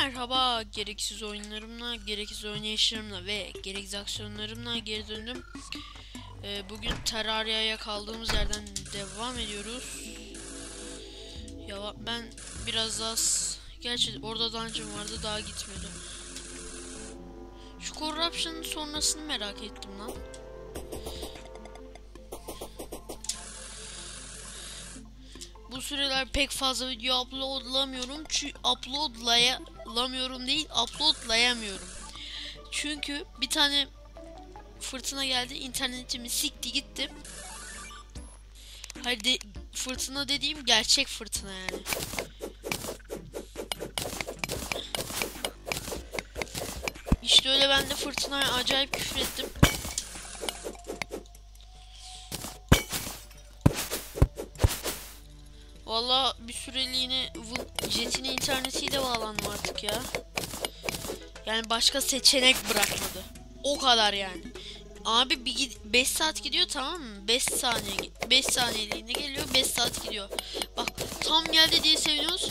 Merhaba, gereksiz oyunlarımla, gereksiz oynayışlarımla ve gereksiz aksiyonlarımla geri döndüm. Bugün Terraria'ya kaldığımız yerden devam ediyoruz. Ya ben biraz daha... Gerçi orada dungeon vardı, daha gitmedim. Şu Corruption'ın sonrasını merak ettim lan. Bu süreler pek fazla video uploadlamıyorum. Çünkü uploadlayamıyorum. Çünkü bir tane fırtına geldi, internetimi sikti gitti. Hayır, fırtına dediğim gerçek fırtına yani. İşte öyle, ben de fırtınaya acayip küfür ettim. Vallahi bir süreliğine Jet'in internetiyle bağlandım artık ya. Yani başka seçenek bırakmadı. O kadar yani. Abi 5 saat gidiyor, tamam mı? 5 saniyeliğine geliyor, 5 saat gidiyor. Bak tam geldi diye seviniyoruz.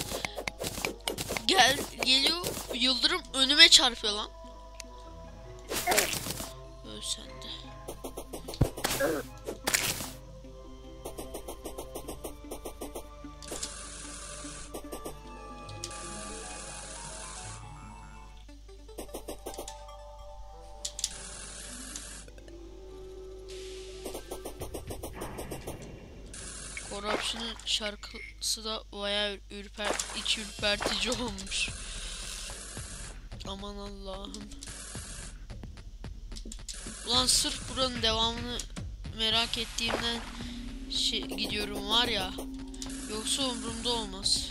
Geliyor, yıldırım önüme çarpıyor lan. Öl sen de. Corruption'ın şarkısı da bayağı ürpertici olmuş. Aman Allah'ım. Ulan sırf buranın devamını merak ettiğimden gidiyorum var ya. Yoksa umurumda olmaz.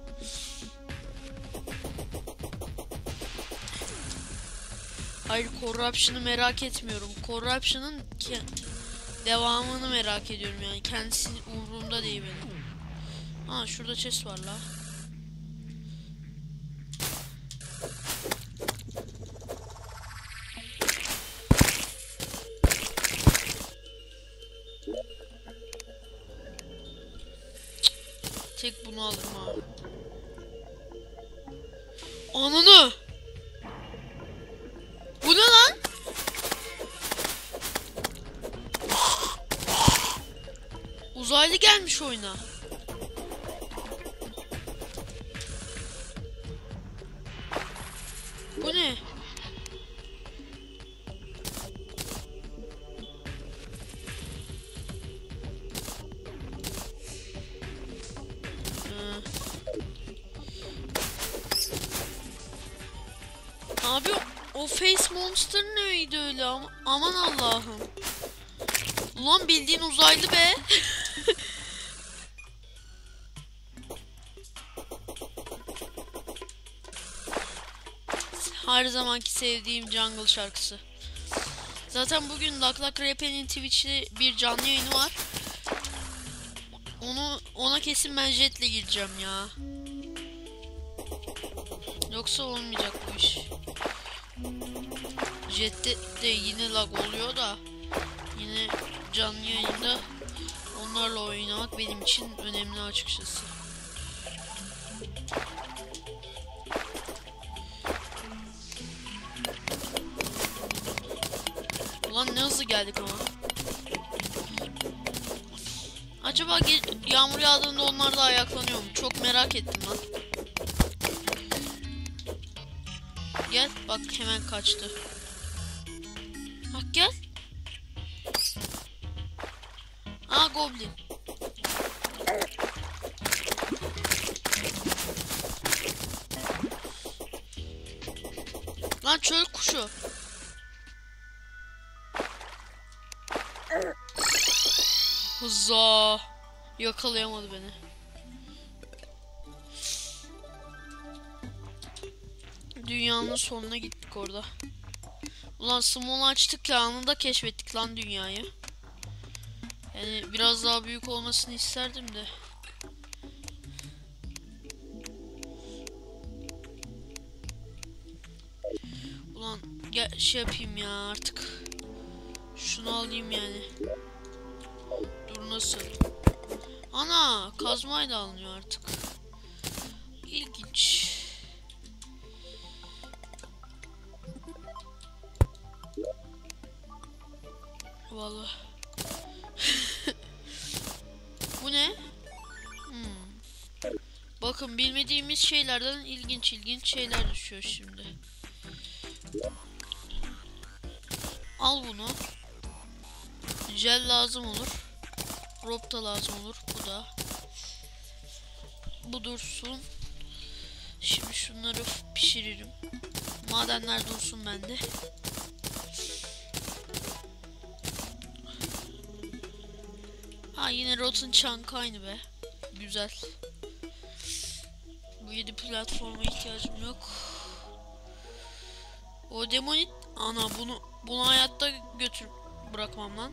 Hayır, Corruption'ı merak etmiyorum. Corruption'ın devamını merak ediyorum yani. Kendisi umurumda değil benim. Ha, şurada chest var la. Tek bunu alırım abi. Ananı! Bu ne lan? Uzaylı gelmiş oyuna. Bu ne? Abi o Face Monster neydi öyle, aman Allah'ım. Ulan bildiğin uzaylı be. Her zamanki sevdiğim jungle şarkısı. Zaten bugün Lak Lak Rap'in Twitch'te bir canlı yayını var. Ona kesin ben Jet'le gireceğim ya. Yoksa olmayacak bu iş. Jet'te de yine lag oluyor da yine canlı yayında onlarla oynamak benim için önemli açıkçası. Ulan ne hızlı geldik ama. Acaba yağmur yağdığında onlar da ayaklanıyor mu? Çok merak ettim lan. Gel bak, hemen kaçtı. Bak gel. Aa, goblin. Lan çöl kuşu. Hızza. Yakalayamadı beni. Dünyanın sonuna gittik orada. Ulan Small açtık ya, anında keşfettik lan dünyayı. Yani biraz daha büyük olmasını isterdim de. Ulan gel şey yapayım ya artık. Şunu alayım yani. Dur, nasıl? Ana, kazmayla alınıyor artık. İlginç. vallahi. Bu ne? Bakın bilmediğimiz şeylerden ilginç şeyler düşüyor şimdi. Al bunu. Jel lazım olur. Rope da lazım olur. Bu da. Bu dursun. Şimdi şunları pişiririm. Madenler dursun bende. Ha yine Rotten Chunk aynı be. Güzel. Bu 7 platforma ihtiyacım yok. O demonit ana bunu hayatta götür bırakmam lan.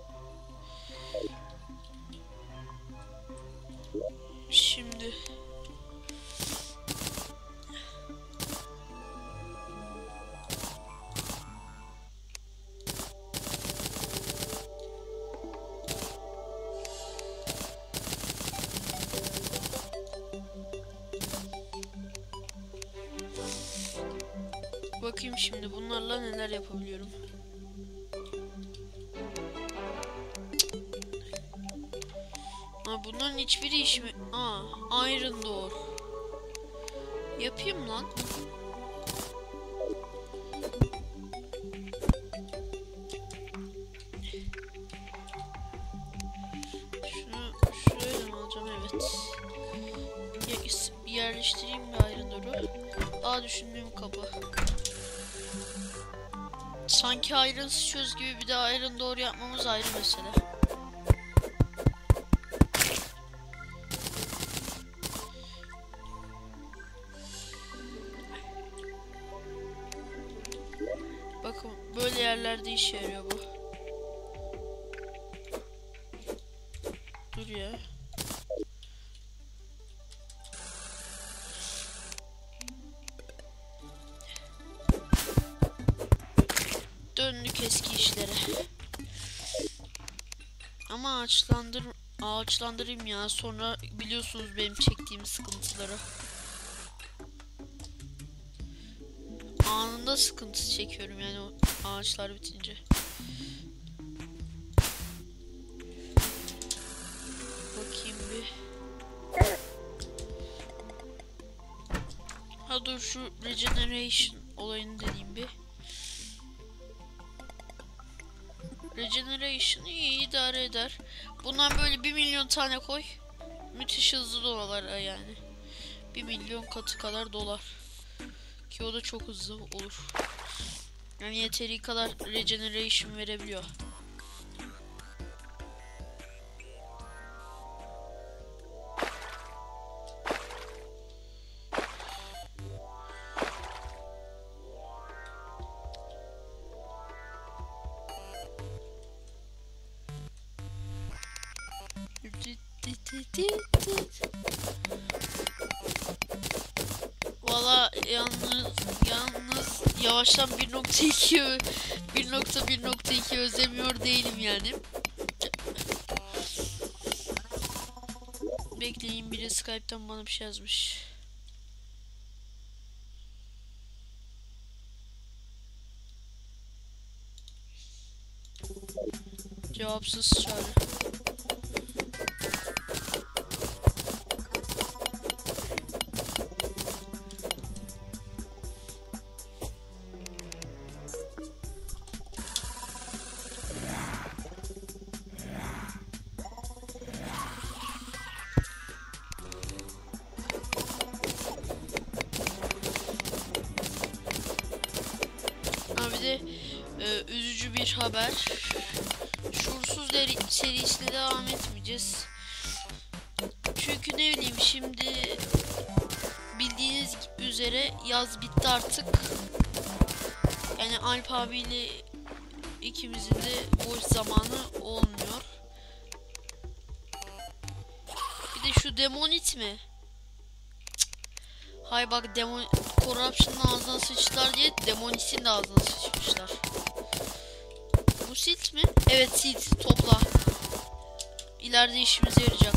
Şimdi bakayım şimdi bunlarla neler yapabiliyorum. Bunların hiçbiri iş mi? Iron Door. Yapayım lan. Şunu şöyle mi alacağım? Evet. Yerleştireyim bir Iron Door'u. Daha düşündüğüm kapı. Sanki Iron Shoes gibi bir de Iron Door yapmamız ayrı mesele. Bakın böyle yerlerde işe yarıyor bu. Dur ya. Döndük eski işlere. Ama ağaçlandırayım ya. Sonra biliyorsunuz benim çektiğim sıkıntıları. Anında sıkıntı çekiyorum yani o ağaçlar bitince. Bakayım bir. Ha dur şu regeneration olayını deneyeyim bir. Regeneration iyi idare eder. Bundan böyle 1 milyon tane koy. Müthiş hızlı dolar yani. 1 milyon katı kadar dolar. Ki o da çok hızlı olur. Yani yeteri kadar regeneration verebiliyor. Valla yalnız yavaştan 1.1.2 özlemiyor değilim yani. Bekleyin, biri Skype'tan bana bir şey yazmış. Cevapsız çağrı. Üzücü bir haber. Şuursuz serisine devam etmeyeceğiz. Çünkü ne bileyim, şimdi bildiğiniz üzere yaz bitti artık. Yani Alp abiyle ikimizin de boş zamanı olmuyor. Bir de şu demonit mi? Hay bak, Corruption'ın ağzına sıçtılar diye Demonit'in de ağzına sıçmışlar. Bu silt mi? Evet, silt. Topla. İleride işimize yarayacak.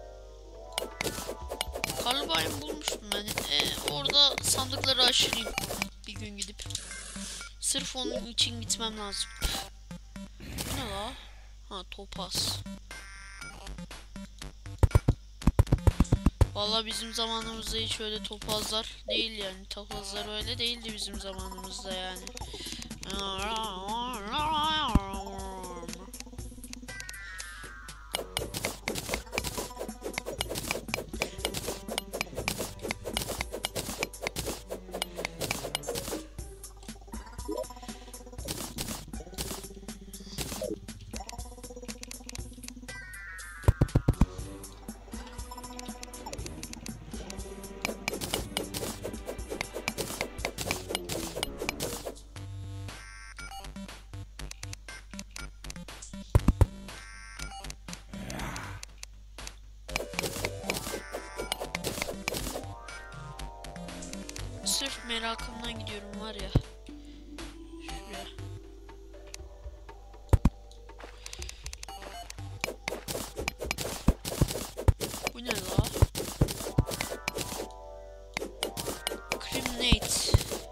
Carbine bulmuştum ben. Orada sandıkları aşırayım bir gün gidip. Sırf onun için gitmem lazım. ne la? Ha, topaz. Vallahi bizim zamanımızda hiç öyle topazlar değil yani. Topazlar öyle değildi bizim zamanımızda yani. Sırf merakımdan gidiyorum var ya. Şuraya. Bu ne la? Criminate.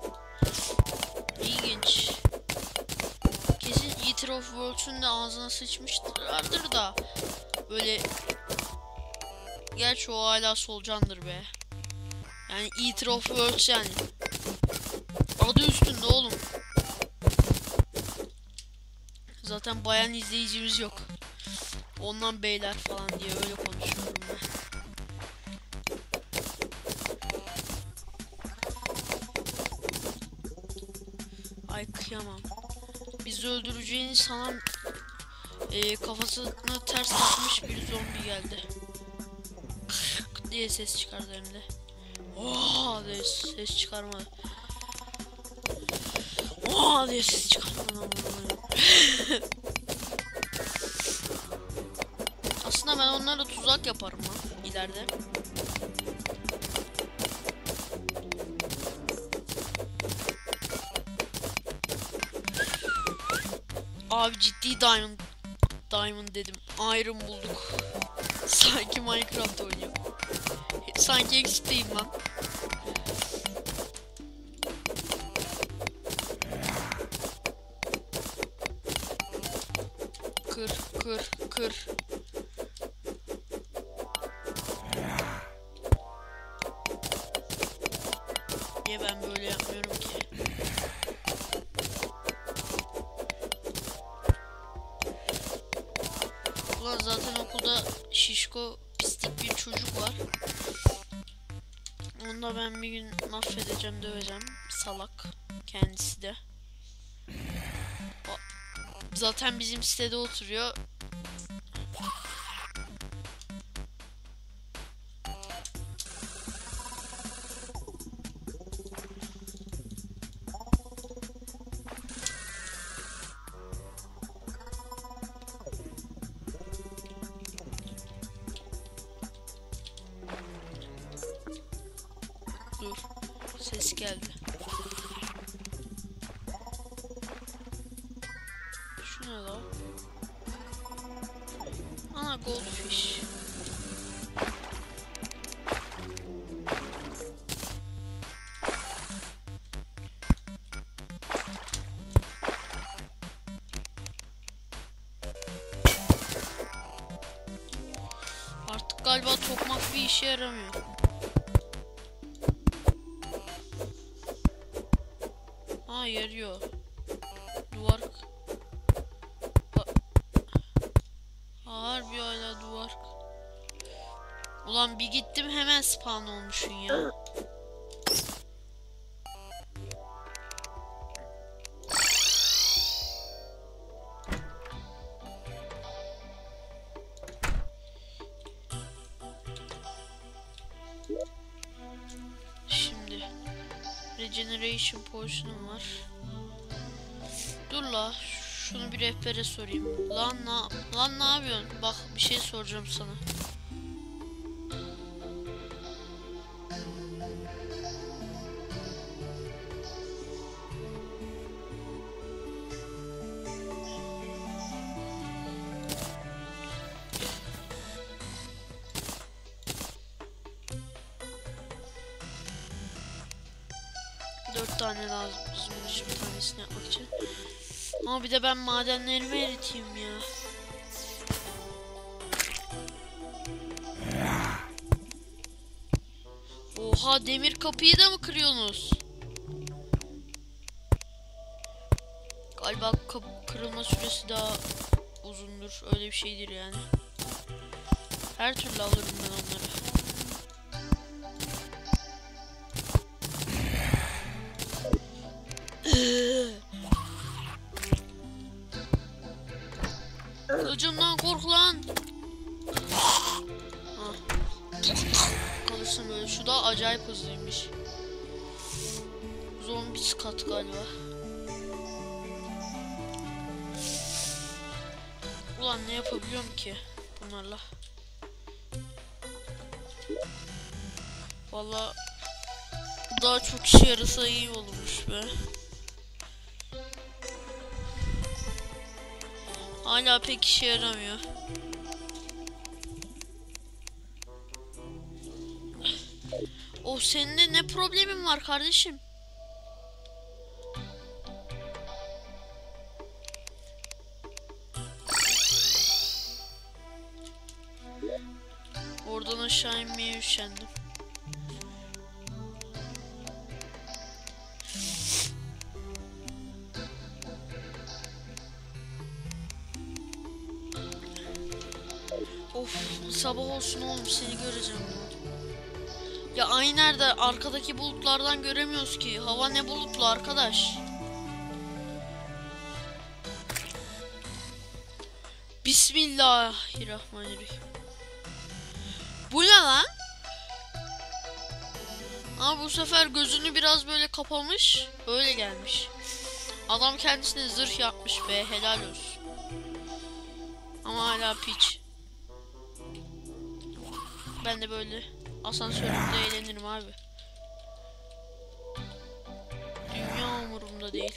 İlginç. Kesin Eater of Worlds'un da ağzına sıçmışlardır da. Böyle. Gerçi o hala solucandır be. Yani Eater of Worlds yani. Adı üstünde oğlum. Zaten bayan izleyicimiz yok. Ondan beyler falan diye öyle konuşuyorum ben. Ay kıyamam. Bizi öldüreceğini sanan kafasını ters takmış bir zombi geldi. Diye ses çıkardı hem de. Oh diye ses çıkarmadı. Oh diye ses çıkarmadı. Aslında ben onlara tuzak yaparım lan ileride. Abi ciddi diamond dedim. Iron bulduk. Sanki Minecraft oynuyor. Sanki XP'yim lan. Kır. Niye ben böyle yapmıyorum ki? Ulan zaten okulda şişko pislik bir çocuk var. Onu da ben bir gün mahvedeceğim, döveceğim. Salak kendisi de. Zaten bizim sitede oturuyor. Dur. Ses geldi. Şu ne la? Ana goldfish. Artık galiba tokmak bir işe yaramıyor. Ha, yarıyor. Duvar. Harbi hala duvar. Ulan bir gittim hemen spawn olmuşsun ya. Şimdi regeneration potion'um var. Dur la, şunu bir rehbere sorayım. Lan ne yapıyorsun? Bak bir şey soracağım sana. Dört tane lazım bizim bir tanesini yapmak için. Ama bir de ben madenlerimi eriteyim ya. Oha, demir kapıyı da mı kırıyorsunuz? Galiba kırılma süresi daha uzundur. Öyle bir şeydir yani. Her türlü alırım ben onları. Kılıcımdan kork lan. Kalırsın böyle. Şu da acayip hızlıymış. Zombi skat galiba. Ulan ne yapabiliyorum ki bunlarla? Vallahi daha çok işe yarasa iyi olurmuş be. Hala pek işe yaramıyor. Oh, senin de ne problemin var kardeşim? Oradan aşağı inmeye üşendim. Of, sabah olsun oğlum, seni göreceğim ya. Ya ay nerede? Arkadaki bulutlardan göremiyoruz ki. Hava ne bulutlu arkadaş. Bismillahirrahmanirrahim. Bu ne lan? Ama bu sefer gözünü biraz böyle kapamış. Öyle gelmiş. Adam kendisine zırh yapmış be, helal olsun. Ama hala piç. Ben de böyle asansörümde eğlenirim abi. Dünya umurumda değil.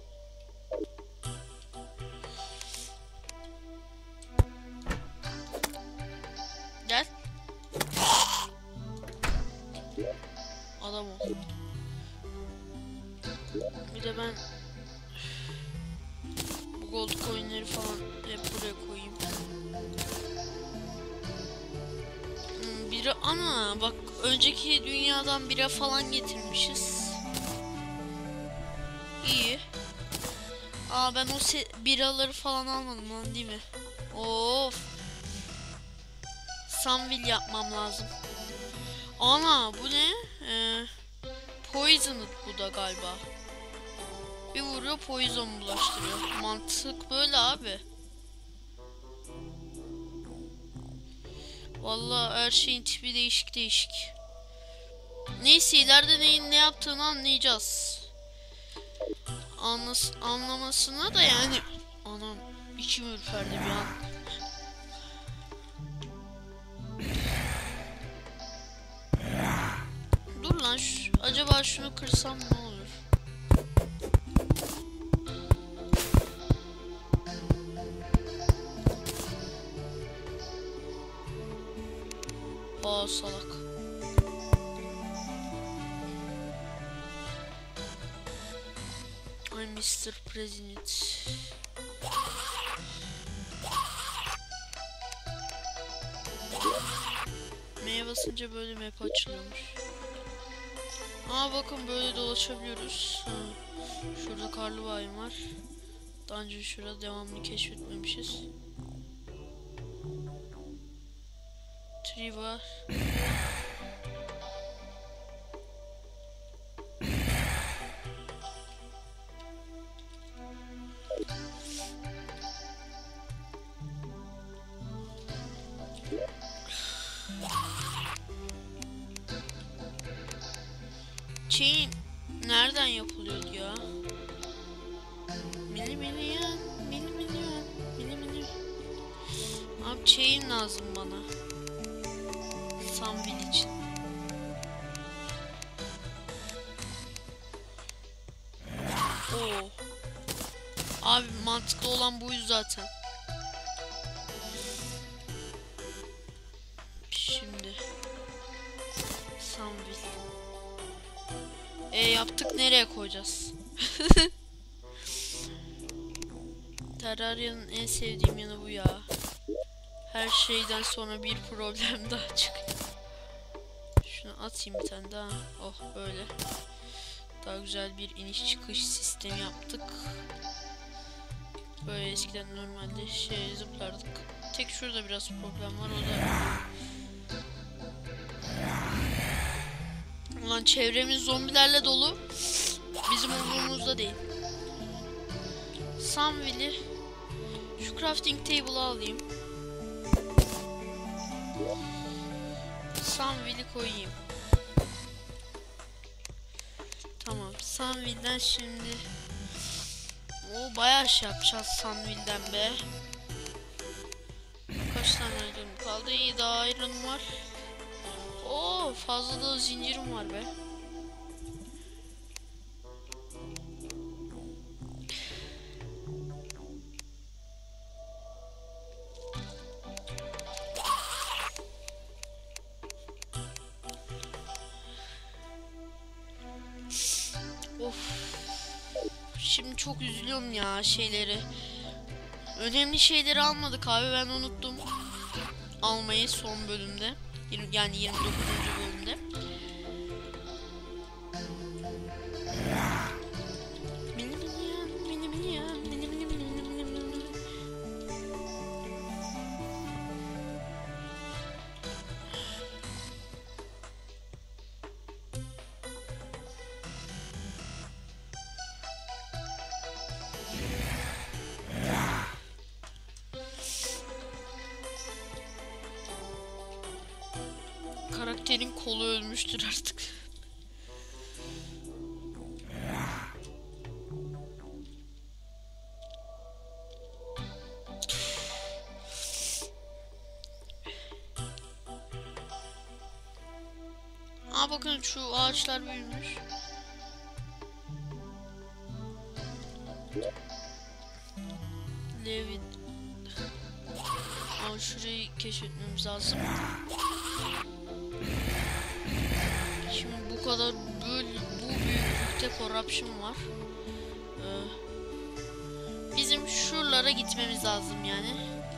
Gel. Adam ol. Bir de ben bu gold coinleri falan hep buraya koyayım. Bira, ana bak, önceki dünyadan bira falan getirmişiz. İyi. Aa, ben o biraları falan almadım lan, değil mi? Of. Sunville yapmam lazım. Ana bu ne? Poisoned bu da galiba. Bir vuruyor, poison bulaştırıyor. Mantık böyle abi. Vallahi her şeyin tipi değişik değişik. Neyse, ileride neyin ne yaptığını anlayacağız. Anlamasına da yani. Anam, içim ürperdi bir an. Dur lan, acaba şunu kırsam ne olur? Aa, salak. I'm Mr. President. M'ye basınca böyle map açılıyormuş. Aa bakın, böyle dolaşabiliyoruz. Şurada karlı bayım var. Daha önce şurada devamlı keşfetmemişiz. Tree var. Chain nereden yapılıyordu ya? Milyon. Abi chain lazım bana. Sunville için. Oo. Abi mantıklı olan buydu zaten. Şimdi Sunville. Yaptık, nereye koyacağız? Terraria'nın en sevdiğim yanı bu ya. Her şeyden sonra bir problem daha çıkıyor. Şunu atayım bir tane daha. Oh böyle. Daha güzel bir iniş çıkış sistemi yaptık. Böyle eskiden normalde zıplardık. Tek şurada biraz problem var, o da. Ulan çevremiz zombilerle dolu. Bizim umurumuzda değil. Sunwill'i şu crafting table'ı alayım. Sunwill'i koyayım. Tamam. Sunwill'den şimdi o bayağı şey yapacağız Sunwill'den be. Kaç tane iron kaldı? İyi, daha iron var. Oo, fazla da zincirim var be. Of. Şimdi çok üzülüyorum ya şeyleri. Önemli şeyleri almadık abi, ben unuttum almayı son bölümde. Yani 29. bölümde. Karakterin kolu ölmüştür artık. Aa bakın, şu ağaçlar büyümüş. Levin. Aa, şurayı keşfetmemiz lazım. Şimdi bu kadar bu büyüklükte corruption var. Bizim şuralara gitmemiz lazım yani.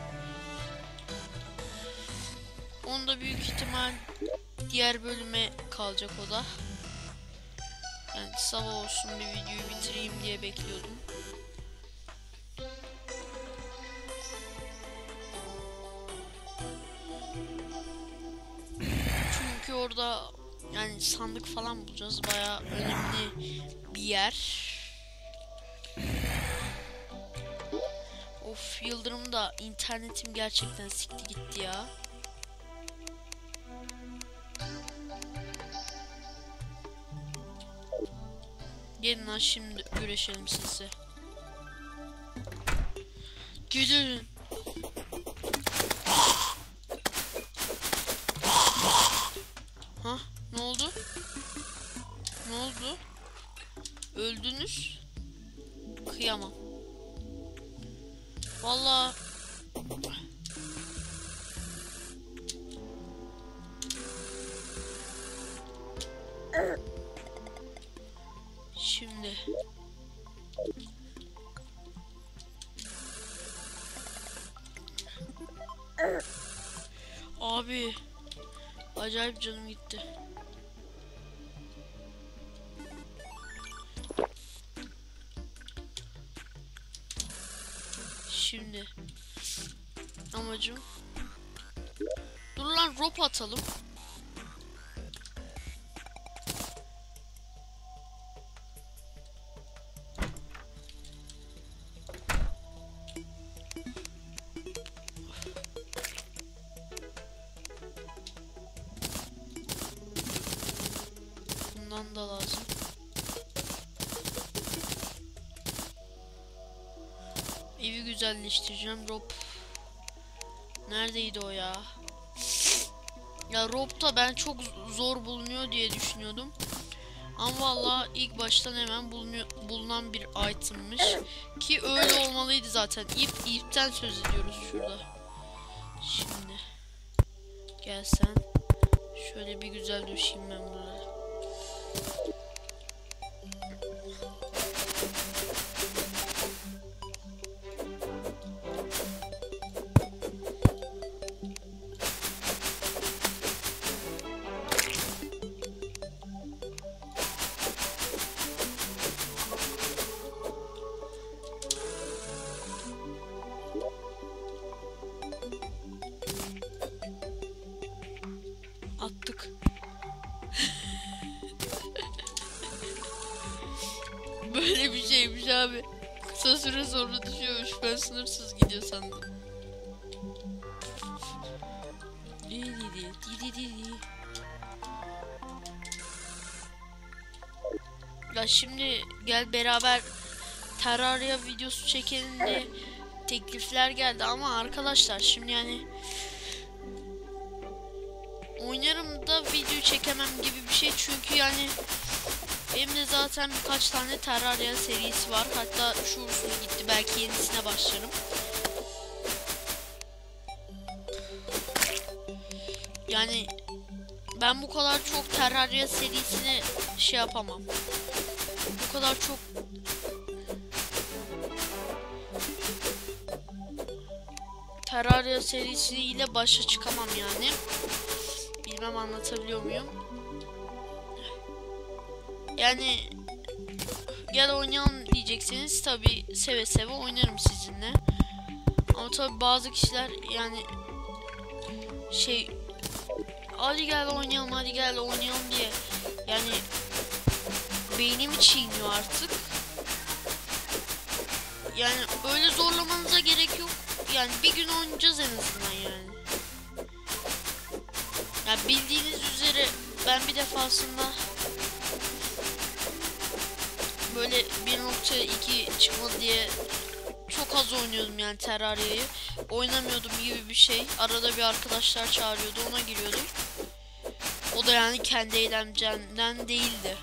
Onda büyük ihtimal diğer bölüme kalacak o da. Yani sabah olsun bir videoyu bitireyim diye bekliyordum. Çünkü orada yani sandık falan bulacağız. Bayağı önemli bir yer. Of, yıldırım da internetim gerçekten sikti gitti ya. Gelin lan, şimdi güreşelim size. Gidin. Ha, ne oldu? Ne oldu? Öldünüz. Kıyamam. Vallahi şimdi abi acayip canım gitti. Şimdi amacım, dur lan, rope atalım. Bundan da lazım. Evi güzelleştireceğim. Rope neredeydi o ya? Ya rope da ben çok zor bulunuyor diye düşünüyordum. Ama vallahi ilk baştan hemen bulunan bir itemmiş. Ki öyle olmalıydı zaten. İpten söz ediyoruz şurada. Şimdi gel sen. Şöyle bir güzel düşeyim ben burada. Öyle bir şeymiş abi. Kısa süre sonra düşüyormuş. Ben sınırsız gidiyor sandım. Ya şimdi gel beraber Terraria videosu çekelim diye teklifler geldi ama arkadaşlar şimdi yani oynarım da video çekemem gibi bir şey çünkü yani benim de zaten birkaç tane Terraria serisi var, hatta şu usul gitti, belki yenisine başlarım. Yani ben bu kadar çok Terraria serisini şey yapamam. Bu kadar çok Terraria serisiyle başa çıkamam yani. Bilmem anlatabiliyor muyum? Yani gel oynayalım diyecekseniz tabi seve seve oynarım sizinle. Ama tabi bazı kişiler yani şey, hadi gel oynayalım, hadi gel oynayalım diye yani beynimi çiğniyor artık. Yani öyle zorlamanıza gerek yok. Yani bir gün oynayacağız en azından yani. Ya bildiğiniz üzere ben bir defasında böyle 1.2 çıkmadı diye çok az oynuyordum yani Terraria'yı. Oynamıyordum gibi bir şey. Arada bir arkadaşlar çağırıyordu, ona giriyordum. O da yani kendi eğlencemden değildi.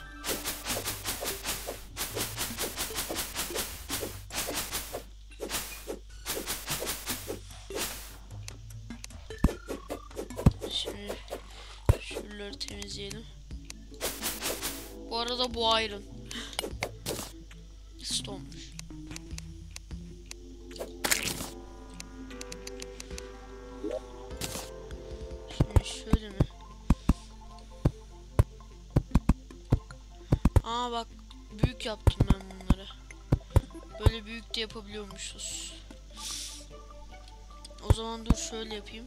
Şimdi şuraları temizleyelim. Bu arada bu Iron Stone'muş. Şimdi şöyle mi? Aa bak, büyük yaptım ben bunları. Böyle büyük de yapabiliyormuşuz. O zaman dur şöyle yapayım.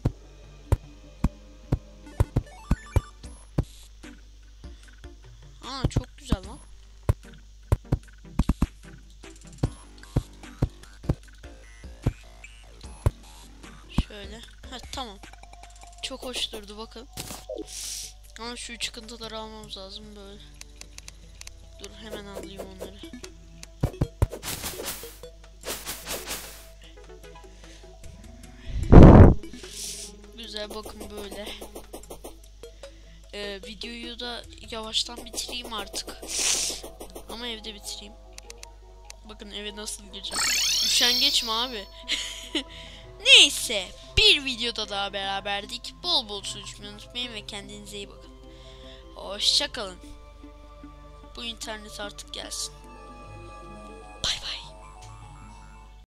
Aa çok güzel lan. Şöyle. Ha tamam. Çok hoş durdu bakın. Ama şu çıkıntıları almamız lazım böyle. Dur hemen alayım onları. Güzel bakın böyle. Videoyu da yavaştan bitireyim artık. Ama evde bitireyim. Bakın eve nasıl gireceğim. Üşengeç mi abi? Neyse. Bir videoda daha beraberdik. Bol bol su içmeyi unutmayın ve kendinize iyi bakın. Hoşça kalın. Bu internet artık gelsin.